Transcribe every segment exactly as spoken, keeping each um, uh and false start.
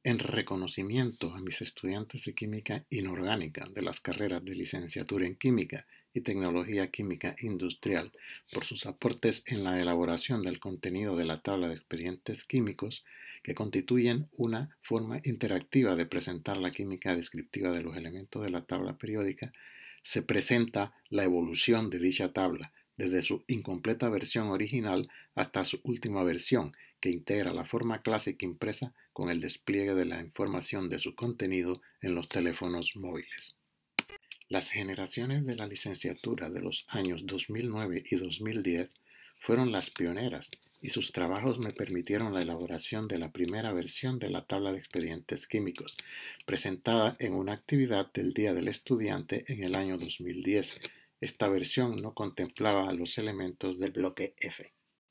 En reconocimiento a mis estudiantes de química inorgánica de las carreras de licenciatura en química y tecnología química industrial por sus aportes en la elaboración del contenido de la tabla de expedientes químicos, que constituyen una forma interactiva de presentar la química descriptiva de los elementos de la tabla periódica, se presenta la evolución de dicha tabla, desde su incompleta versión original hasta su última versión, que integra la forma clásica impresa con el despliegue de la información de su contenido en los teléfonos móviles. Las generaciones de la licenciatura de los años dos mil nueve y dos mil diez fueron las pioneras y sus trabajos me permitieron la elaboración de la primera versión de la tabla de expedientes químicos, presentada en una actividad del Día del Estudiante en el año dos mil diez. Esta versión no contemplaba los elementos del bloque F.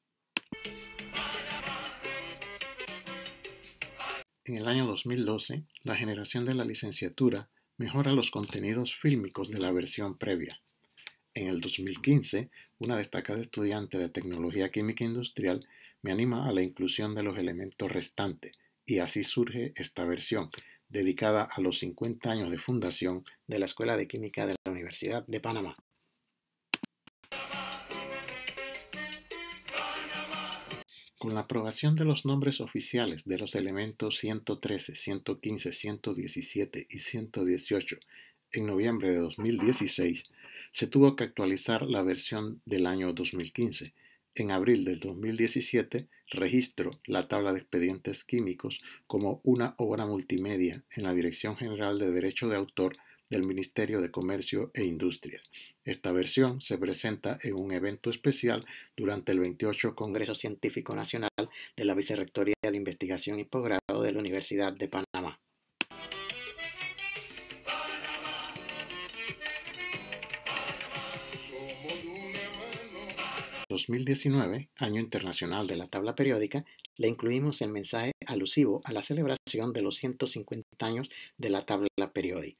En el año dos mil doce, la generación de la licenciatura mejora los contenidos fílmicos de la versión previa. En el dos mil quince, una destacada estudiante de Tecnología Química Industrial me anima a la inclusión de los elementos restantes, y así surge esta versión, dedicada a los cincuenta años de fundación de la Escuela de Química de la Universidad de Panamá. Con la aprobación de los nombres oficiales de los elementos ciento trece, ciento quince, ciento diecisiete y ciento dieciocho en noviembre de dos mil dieciséis, se tuvo que actualizar la versión del año dos mil quince. En abril del dos mil diecisiete, registro la tabla de expedientes químicos como una obra multimedia en la Dirección General de Derecho de Autor del Ministerio de Comercio e Industria. Esta versión se presenta en un evento especial durante el veintiocho Congreso Científico Nacional de la Vicerrectoría de Investigación y Posgrado de la Universidad de Panamá. dos mil diecinueve, Año Internacional de la Tabla Periódica, le incluimos el mensaje alusivo a la celebración de los ciento cincuenta años de la Tabla Periódica.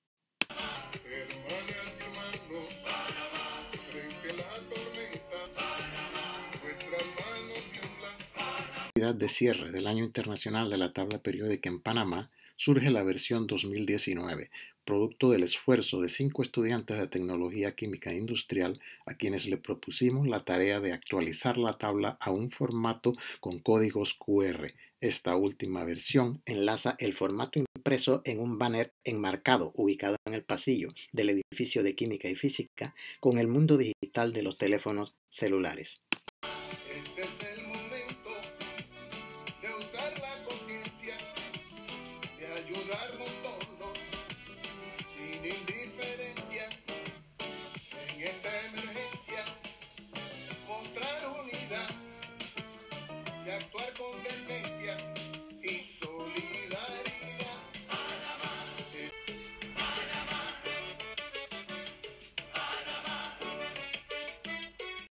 De cierre del Año Internacional de la Tabla Periódica en Panamá, surge la versión dos mil diecinueve, producto del esfuerzo de cinco estudiantes de Tecnología Química Industrial a quienes le propusimos la tarea de actualizar la tabla a un formato con códigos cu erre. Esta última versión enlaza el formato impreso en un banner enmarcado ubicado en el pasillo del edificio de Química y Física con el mundo digital de los teléfonos celulares. Este es el momento de usar la conciencia, de ayudarnos todos, sin indiferencia, en esta emergencia, mostrar unidad y actuar con tendencia.